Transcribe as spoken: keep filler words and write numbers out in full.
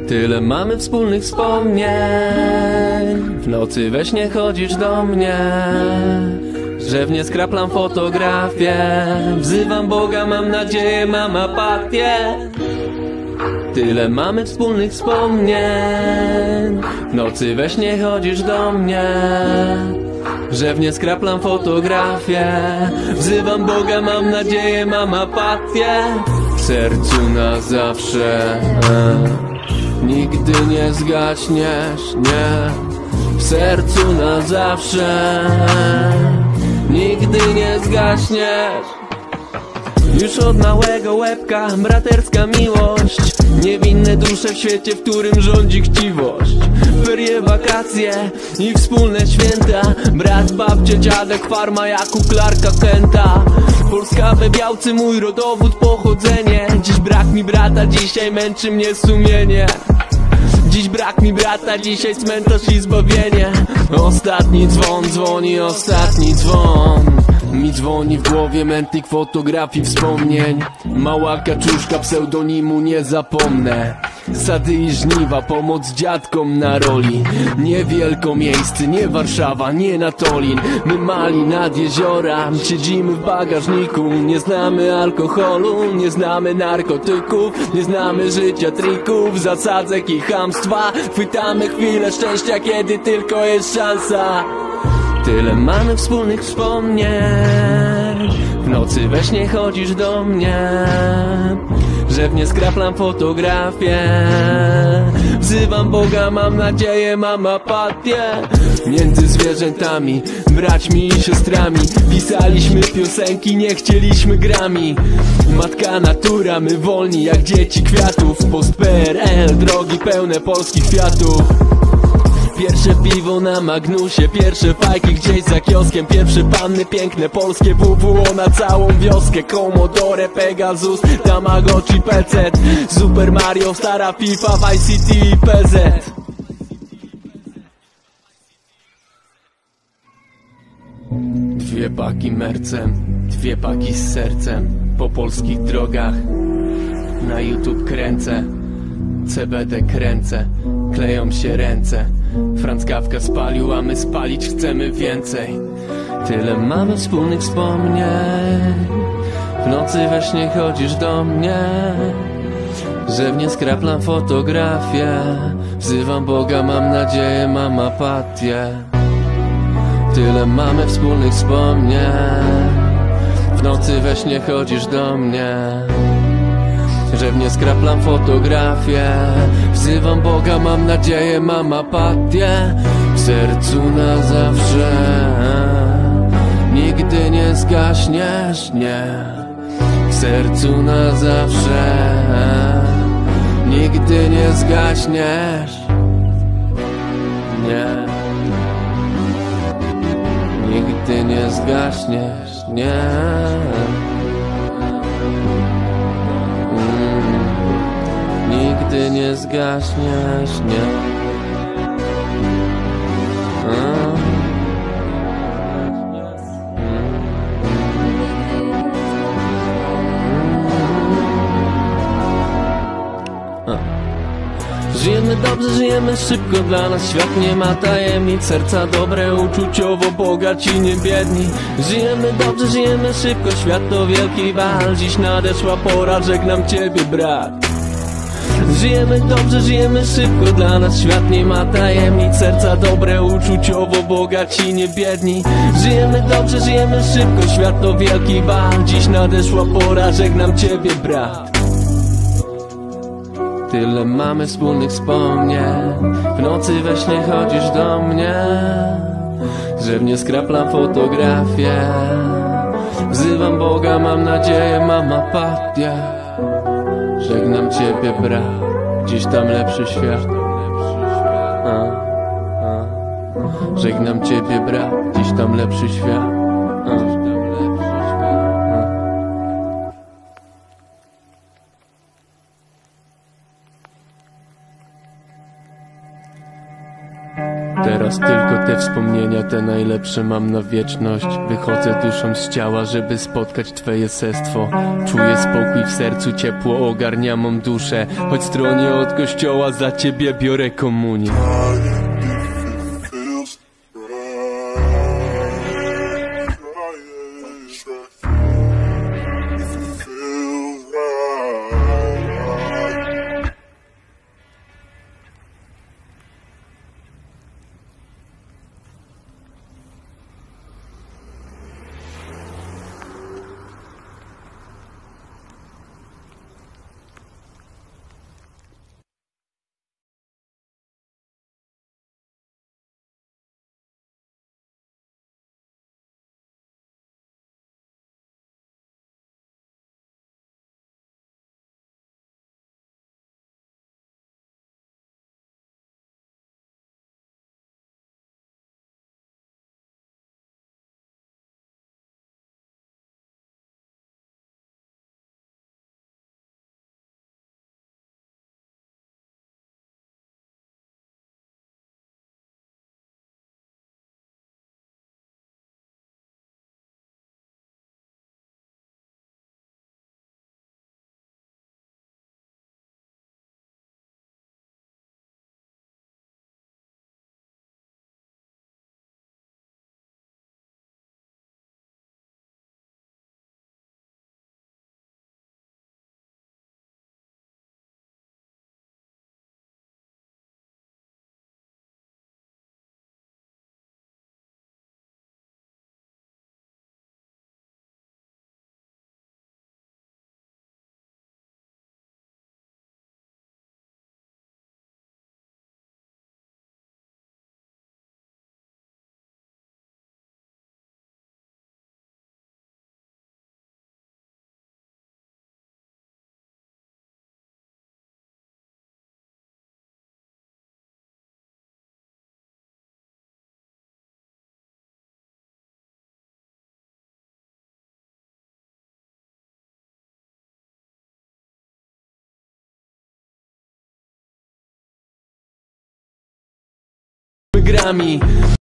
Tyle mamy wspólnych wspomnień. W nocy we śnie chodzisz do mnie, drzewnie skraplam fotografię. Wzywam Boga, mam nadzieję, mam apatię. Tyle mamy wspólnych wspomnień. W nocy we śnie chodzisz do mnie, drzewnie skraplam fotografię. Wzywam Boga, mam nadzieję, mam apatię. W sercu na zawsze, nigdy nie zgaśniesz, nie. W sercu na zawsze, nigdy nie zgaśniesz. Już od małego łebka braterska miłość, niewinne dusze w świecie, w którym rządzi chciwość. Ferie, wakacje i wspólne święta, brat, babcia, dziadek, farma jak u Clarka Kenta. Polska we białce, mój rodowód, pochodzenie. Dziś brak mi brata, dzisiaj męczy mnie sumienie. Dziś brak mi brata, dzisiaj cmentarz i zbawienie. Ostatni dzwon dzwoni, ostatni dzwon mi dzwoni w głowie, mętlik fotografii wspomnień. Mała kaczuszka, pseudonimu nie zapomnę. Sady i żniwa, pomoc dziadkom na roli. Nie wielkomiejscy, nie Warszawa, nie Natolin. My mali nad jeziora, siedzimy w bagażniku. Nie znamy alkoholu, nie znamy narkotyków, nie znamy życia, trików, zasadzek i chamstwa. Chwytamy chwilę szczęścia, kiedy tylko jest szansa. Tyle mamy wspólnych wspomnień. W nocy we śnie chodzisz do mnie, drzewnie skraplam fotografię. Wzywam Boga, mam nadzieję, mam apatię. Między zwierzętami, braćmi i siostrami pisaliśmy piosenki, nie chcieliśmy grami. Matka natura, my wolni jak dzieci kwiatów. Post P R L, drogi pełne polskich kwiatów. Pierwsze piwo na Magnusie, pierwsze fajki gdzieś za kioskiem. Pierwsze panny piękne, polskie W W O na całą wioskę. Commodore, Pegasus, Tamagotchi, P C, Super Mario, stara FIFA, Vice City i P Z. Dwie paki mercem, dwie paki z sercem. Po polskich drogach na YouTube kręcę, C B D kręcę, kleją się ręce. Franz Kafka spalił, a my spalić chcemy więcej. Tyle mamy wspólnych wspomnień. W nocy we śnie chodzisz do mnie, drzewnie skraplam fotografię. Wzywam Boga, mam nadzieję, mam apatię. Tyle mamy wspólnych wspomnień. W nocy we śnie chodzisz do mnie, drzewnie skraplam fotografię. Wzywam Boga, mam nadzieję, mam apatię. W sercu na zawsze, nigdy nie zgaśniesz, nie. W sercu na zawsze, nigdy nie zgaśniesz, nie. Nigdy nie zgaśniesz, nie. Nigdy nie zgaśniesz, nie. A. A. Żyjemy dobrze, żyjemy szybko, dla nas świat nie ma tajemnic. Serca dobre, uczuciowo bogaci, nie biedni. Żyjemy dobrze, żyjemy szybko, świat to wielki bal. Dziś nadeszła pora, żegnam ciebie, brat. Żyjemy dobrze, żyjemy szybko, dla nas świat nie ma tajemnic. Serca dobre, uczuciowo bogaci, nie biedni. Żyjemy dobrze, żyjemy szybko, świat to wielki bal. Dziś nadeszła pora, żegnam ciebie, brat. Tyle mamy wspólnych wspomnień. W nocy we śnie chodzisz do mnie, drzewnie skraplam fotografię. Wzywam Boga, mam nadzieję, mam apatię. Żegnam ciebie, brat, dziś tam lepszy świat. A, a. Żegnam ciebie, brat, dziś tam lepszy świat. A. Thank you. Teraz tylko te wspomnienia, te najlepsze mam na wieczność. Wychodzę duszą z ciała, żeby spotkać twe jestestwo. Czuję spokój w sercu, ciepło ogarnia mą duszę. Choć stronię od kościoła, za ciebie biorę komunię. Grami